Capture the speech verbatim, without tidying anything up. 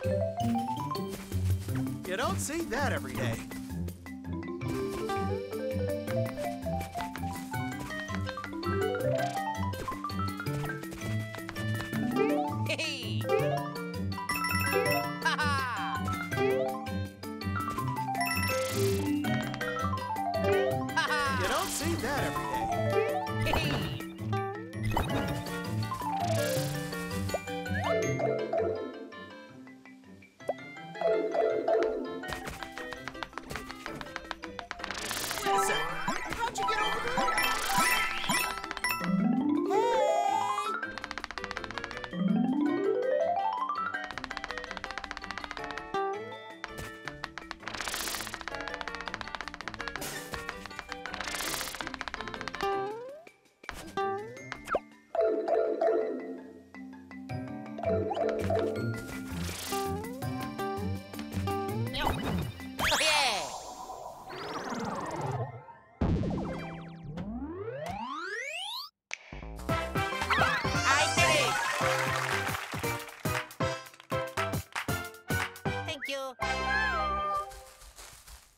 You don't see that every day. Hey! Ha-ha! Ha-ha! You don't see that every day. Hey! Wait a second. How'd you get over there? Yo!